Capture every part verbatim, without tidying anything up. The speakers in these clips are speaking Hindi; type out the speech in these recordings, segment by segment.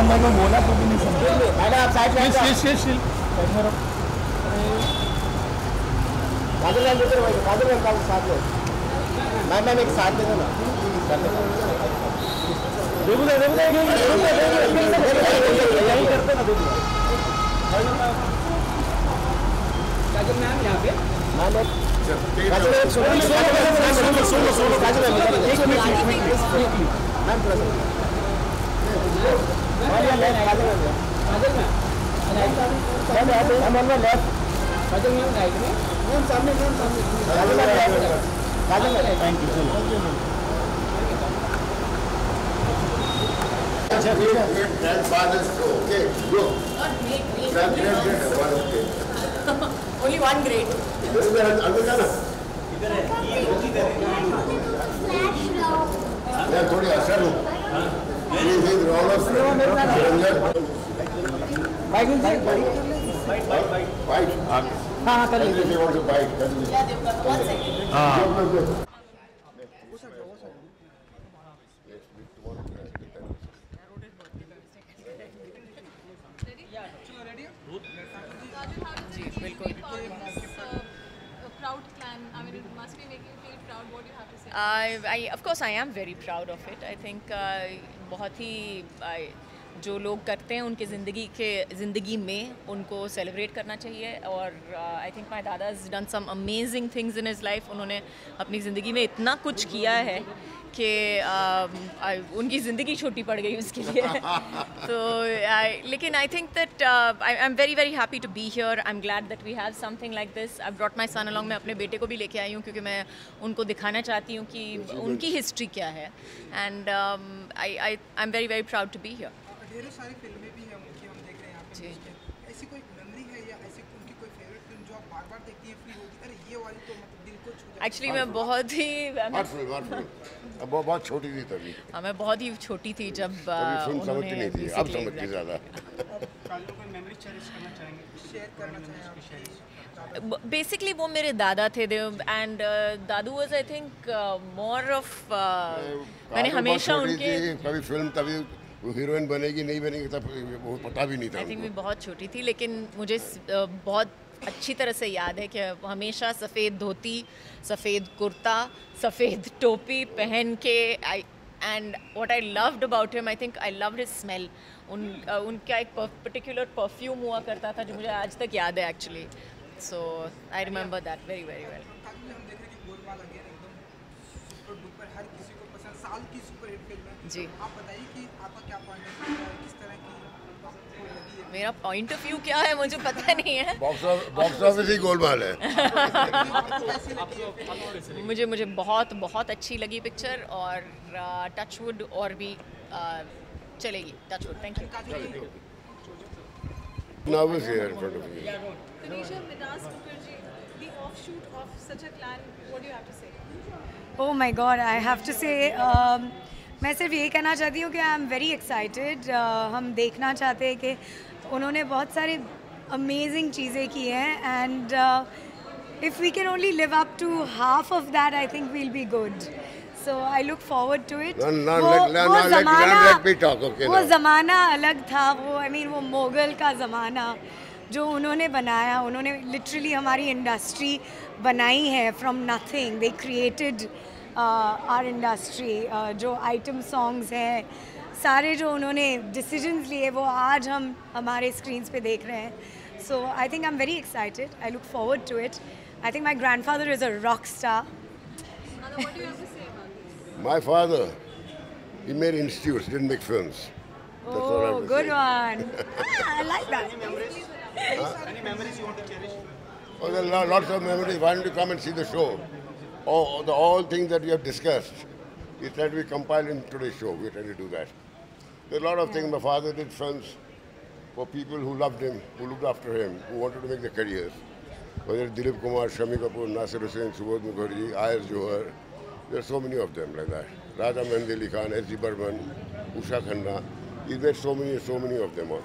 मैंने बोला तो भी नहीं समझा। मैंने आप साइड में शिल शिल शिल काजल मैम देते भाई, काजल मैम का साथ में मैम मैम एक साथ में दो ना। देखो देखो देखो यही करते ना। देखो काजल मैम यहाँ पे ma'am Kajal ma'am solo solo solo solo Kajal ma'am एक मिनट मैम थोड़ा सा Kajal ma'am Kajal ma'am Kajal ma'am ma'am ma'am left Kajal ma'am right में मैम सामने मैम सामने Kajal ma'am Kajal ma'am thank you. अच्छा grandfather's show. Okay, go. Not great, great. Grand, great, great. One okay. Only one grade. इधर इधर अंदर जाना। इधर है। ये इधर है। यार थोड़ी असर हो। ये ये रोल ऑफ रंजन। बाइक में बाइक बाइक बाइक बाइक। हाँ हाँ कर लीजिए। ये वाला बाइक कर लीजिए। हाँ। जी बिल्कुल। Proud clan. I mean, it must be making you feel proud. What do you have to say? I, I, of course, I am very proud of it. I think uh, बहुत ही uh, जो लोग करते हैं उनके ज़िंदगी के ज़िंदगी में उनको सेलिब्रेट करना चाहिए। और आई think my dada has done some amazing things in his life. उन्होंने अपनी ज़िंदगी में इतना कुछ किया है कि uh, उनकी ज़िंदगी छोटी पड़ गई उसके लिए। तो लेकिन I think that I am very very happy to be here. I am glad that we have something like this. I brought my son along. मैं अपने बेटे को भी लेके आई हूँ क्योंकि मैं उनको दिखाना चाहती हूँ कि उनकी हिस्ट्री क्या है। And I I I am very very proud to be here. ढेरों सारी फिल्में भी हैं उनकी, हम देख रहे हैं यहाँ पे। ऐसी कोई मेमोरी है या ऐसी उनकी कोई फेवरेट फिल्म जो आप बार बार देखती हैं फ्री होती, अरे ये वाली तो मतलब दिल को छू जाती है? एक्चुअली मैं बहुत ही अब वो बहुत छोटी थी तभी। हाँ मैं बहुत ही छोटी थी जब फिल्म समझती नहीं थी, अब समझती ज़्यादा। बेसिकली वो मेरे दादा थे and dadu was I think more of मैंने हमेशा उनके कभी फिल्म तभी वो हीरोइन बनेगी नहीं बनेगी तब वो पता भी नहीं था। आई थिंक मैं बहुत छोटी थी लेकिन मुझे बहुत अच्छी तरह से याद है कि हमेशा सफ़ेद धोती, सफ़ेद कुर्ता, सफ़ेद टोपी पहन के I and what I loved about him, I think I loved his smell. उन उनका एक पर्टिकुलर परफ्यूम हुआ करता था जो मुझे आज तक याद है actually. So I remember that very very well. जी आप बताइए कि आपका क्या पॉइंट ऑफ व्यू है, किस तरह की आपको लगी है? मेरा पॉइंट ऑफ व्यू क्या है मुझे पता नहीं है। बॉक्स बॉक्स ऑफिस ही गोलमाल है। मुझे मुझे बहुत बहुत अच्छी लगी पिक्चर और टचवुड और भी uh, चलेगी touchwood. Thank you. Nervous here in front of you. Tanisha, Minas Mukherjee, the offshoot of such a clan, what do you have to say? Oh my God, I have to say, um, मैं सिर्फ ये कहना चाहती हूँ कि आई एम वेरी एक्साइटेड। हम देखना चाहते हैं कि उन्होंने बहुत सारे अमेजिंग चीज़ें की हैं and if we can only live up to half of that I think we'll be good. So I look forward to it. वो ज़माना अलग था, वो आई मीन वो मुग़ल का ज़माना जो उन्होंने बनाया, उन्होंने लिटरली हमारी इंडस्ट्री बनाई है from nothing. They created our industry. जो आइटम सॉन्ग्स हैं सारे जो उन्होंने डिसीजंस लिए वो आज हम हमारे स्क्रीन्स पे देख रहे हैं। So I think I am very excited. I look forward to it. I think my grandfather is a rock star. My father, he made institutes, didn't make films. Oh, good one. I like that. Any memories you want to cherish? Oh, there are lots of memories. Why don't you come and see the show? All the all things that we have discussed, we tried to compile in today's show. We tried to do that. There are a lot of things. My father did films for people who loved him, who looked after him, who wanted to make their careers. Whether it's Dilip Kumar, Shami Kapoor, Nasir Hussain, Subodh Mukherjee, Ayaz Johar. There are so many of them like that. Raja Mehndi Ali Khan, S G Burman, Usha Khanna. He made so many, so many of them all.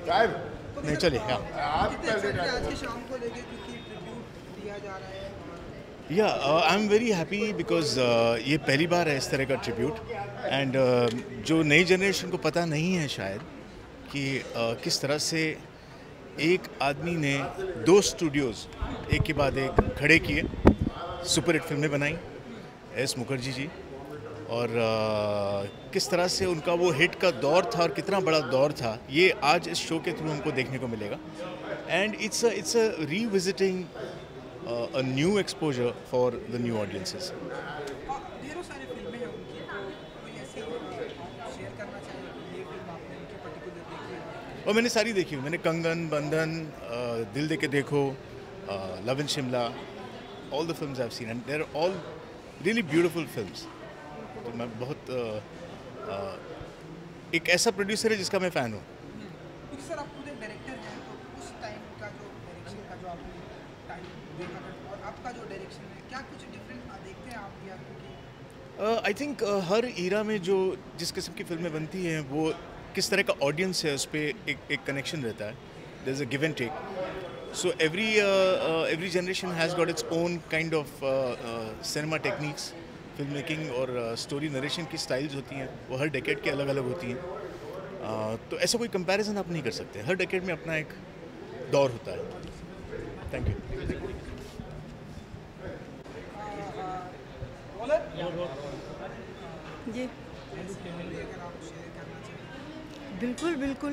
साहब नहीं चलिए हाँ आप कितने पहले एक्साइटेड आज की शाम को लेके क्योंकि ट्रिब्यूट दिया जा रहा है और या I am very happy because ये पहली बार है इस तरह का ट्रिब्यूट एंड जो नई जनरेशन को पता नहीं है शायद कि uh, किस तरह से एक आदमी ने दो स्टूडियोज़ एक के बाद एक खड़े किए, सुपर हिट फिल्में बनाई, एस मुखर्जी जी, और uh, किस तरह से उनका वो हिट का दौर था और कितना बड़ा दौर था, ये आज इस शो के थ्रू हमको देखने को मिलेगा. And it's it's a revisiting a new exposure for the new audiences. ढेरों सारी फिल्में हैं उनकी, तो कोई ऐसी शेयर करना चाहिए कि ये फिल्म आपने उनकी पर्टिकुलर देखी है? और मैंने सारी देखी हुई, मैंने कंगन, बंधन, uh, दिल De Ke Dekho, love in Shimla, all the films I have seen and they are all really beautiful films. तो मैं बहुत uh, uh, एक ऐसा प्रोड्यूसर है जिसका मैं फ़ैन हूँ. क्योंकि सर आप खुद एक डायरेक्टर हैं, तो उस टाइम का जो डायरेक्शन का जो आपने टाइम देखा था और आपका जो डायरेक्शन है, क्या कुछ डिफरेंट देखते हैं आप या क्योंकि आई थिंक हर ईरा में जो जिस किस्म की फिल्में बनती हैं वो किस तरह का ऑडियंस है उस पर एक एक कनेक्शन रहता है. There is a give and take. So every every generation has got its own kind of cinema techniques, film making और स्टोरी नरेशन की स्टाइल्स होती हैं, वो हर डेकेड की अलग अलग होती हैं. uh, तो ऐसा कोई कंपैरिजन आप नहीं कर सकते. हर डेकेड में अपना एक दौर होता है. Thank you. जी बिल्कुल बिल्कुल.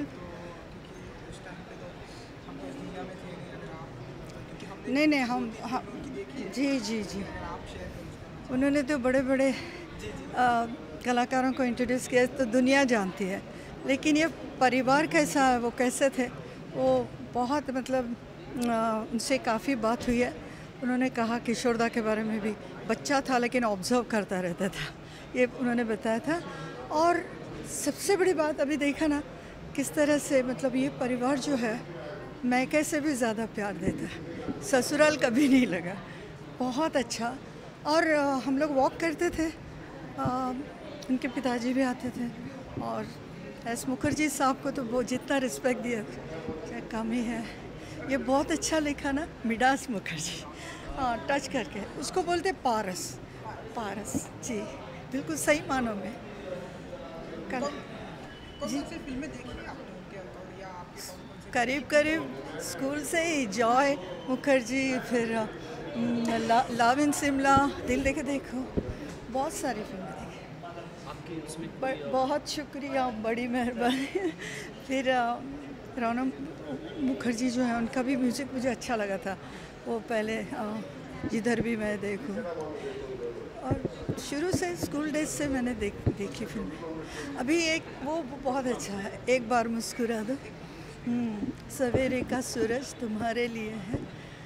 नहीं नहीं हम, हम जी जी जी उन्होंने तो बड़े बड़े आ, कलाकारों को इंट्रोड्यूस किया तो दुनिया जानती है, लेकिन ये परिवार कैसा है, वो कैसे थे, वो बहुत मतलब आ, उनसे काफ़ी बात हुई है. उन्होंने कहा किशोरदा के बारे में भी, बच्चा था लेकिन ऑब्जर्व करता रहता था, ये उन्होंने बताया था. और सबसे बड़ी बात अभी देखा ना किस तरह से मतलब ये परिवार जो है मैके से भी ज़्यादा प्यार देता है, ससुराल कभी नहीं लगा. बहुत अच्छा. और आ, हम लोग वॉक करते थे, आ, उनके पिताजी भी आते थे और एस मुखर्जी साहब को तो वो जितना रिस्पेक्ट दिया क्या कम ही है. ये बहुत अच्छा लिखा ना मिडास मुखर्जी, हाँ टच करके उसको बोलते पारस. पारस जी बिल्कुल सही मानों में. कल कौन कौन सी फिल्में देखी हैं आपने उनके और या आपके कौन कौन से करीब करीब स्कूल से ही जॉय मुखर्जी, फिर ला, लव इन शिमला, दिल दे के देखो, बहुत सारी फिल्में देखी. ब- बहुत शुक्रिया, बड़ी मेहरबानी. फिर रौनक मुखर्जी जो है उनका भी म्यूज़िक मुझे अच्छा लगा था. वो पहले आ, जिधर भी मैं देखूं, और शुरू से स्कूल डेज से मैंने देख देखी फिल्में. अभी एक वो बहुत अच्छा है, एक बार मुस्कुरा दो, सवेरे का सूरज तुम्हारे लिए है,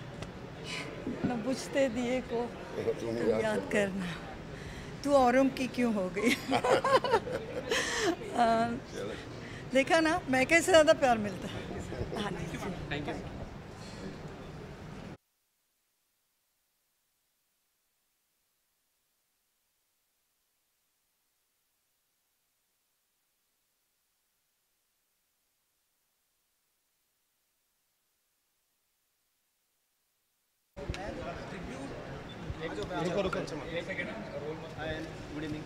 न बुझते दिए को तुम याद करना, तू औरों की क्यों हो गई. आ, देखा ना मैं कैसे ज़्यादा प्यार मिलता है. हाँ जी. Thank you. रुको रुको good evening.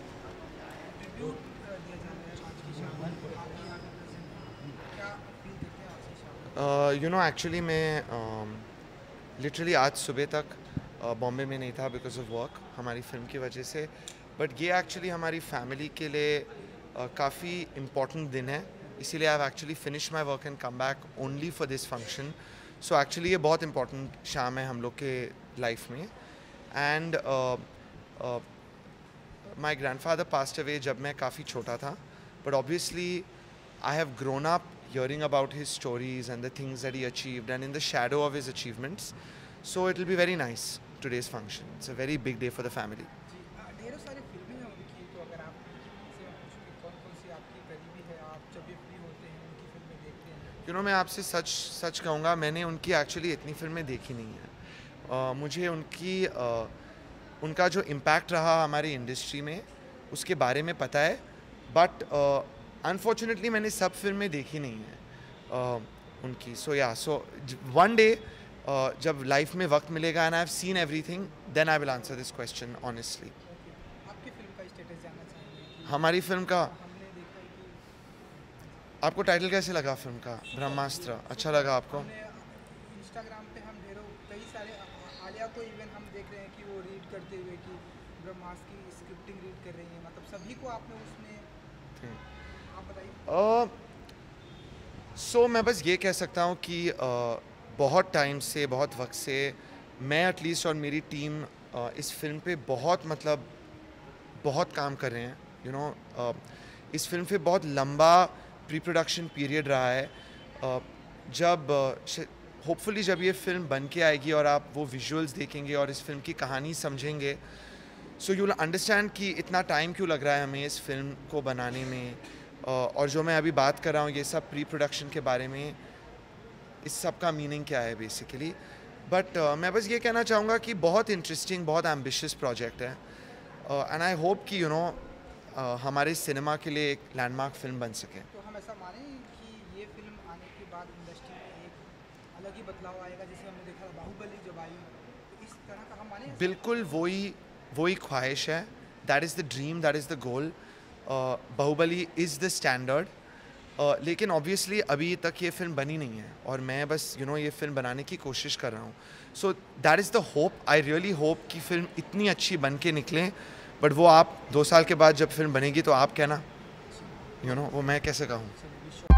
You know actually मैं लिटरली um, आज सुबह तक बॉम्बे uh, में नहीं था बिकॉज ऑफ वर्क, हमारी फिल्म की वजह से. बट ये एक्चुअली हमारी फैमिली के लिए uh, काफ़ी इम्पॉर्टेंट दिन है, इसीलिए I have actually finish my work and come back only for this function. So actually ये बहुत इम्पॉर्टेंट शाम है हम लोग के लाइफ में. And my grandfather passed away जब मैं काफ़ी छोटा था, but obviously I have grown up hearing about his stories and the things that he achieved and in the shadow of his achievements. So it will be very nice, today's function. It's a very big day for the family. ढेरों सारी फिल्में हैं उनकी, तो अगर आप से पूछूं कि कौन कौन सी आपकी करीबी है, आप जब भी फ्री होते हैं उनकी फिल्में देखते हैं? You know, मैं आपसे सच सच कहूँगा, मैंने उनकी एक्चुअली इतनी फिल्में देखी नहीं है. uh, मुझे उनकी uh, उनका जो इम्पैक्ट रहा हमारी इंडस्ट्री में उसके बारे में पता है, बट अनफॉर्चुनेटली मैंने सब फिल्में देखी नहीं है. उनकी. So yeah so one day जब लाइफ में वक्त मिलेगा and I have seen everything, then I will answer this question honestly. आपकी फिल्म का स्टेटस जानना चाहेंगे. हमारी फिल्म का हमने देखा है कि आपको टाइटल कैसे लगा फिल्म का? ब्रह्मास्त्र. अच्छा लगा आपको? इंस्टाग्राम पे हम ढेरों कई सारे आलिया को इवन हम देख रहे हैं कि वो रीड करते हुए कि ब्रह्मास्त्र की स्क्रिप्टिंग रीड कर रही है, मतलब सभी को आपने उसमें, आप बताइए. सो uh, so, मैं बस ये कह सकता हूँ कि uh, बहुत टाइम से, बहुत वक्त से मैं एटलीस्ट और मेरी टीम uh, इस फिल्म पे बहुत मतलब बहुत काम कर रहे हैं. You you know know, uh, इस फिल्म पे बहुत लंबा प्री प्रोडक्शन पीरियड रहा है. uh, जब होपफुली uh, जब ये फिल्म बन के आएगी और आप वो विजुअल्स देखेंगे और इस फिल्म की कहानी समझेंगे, सो यू विल अंडरस्टैंड कि इतना टाइम क्यों लग रहा है हमें इस फिल्म को बनाने में. uh, और जो मैं अभी बात कर रहा हूँ ये सब प्री प्रोडक्शन के बारे में, इस सब का मीनिंग क्या है बेसिकली. बट uh, मैं बस ये कहना चाहूँगा कि बहुत इंटरेस्टिंग, बहुत एम्बिशियस प्रोजेक्ट है एंड आई होप कि यू नो हमारे सिनेमा के लिए एक लैंडमार्क फिल्म बन सके. तो हम ऐसा माने कि ये फिल्म आने के बाद इंडस्ट्री में एक अलग ही बदलाव आएगा, जैसे हमने देखा बाहुबली जब आई, तो इस तरह का हम माने. बिल्कुल वही वही ख्वाहिश है. That is the dream, that is the goal. Baahubali is the standard. लेकिन ऑब्वियसली अभी तक ये फिल्म बनी नहीं है और मैं बस यू you नो know, ये फिल्म बनाने की कोशिश कर रहा हूँ. So that is the hope. I really hope कि फिल्म इतनी अच्छी बन के निकले. बट वो आप दो साल के बाद जब फिल्म बनेगी तो आप कहना, यू नो, वो मैं कैसे कहूँ.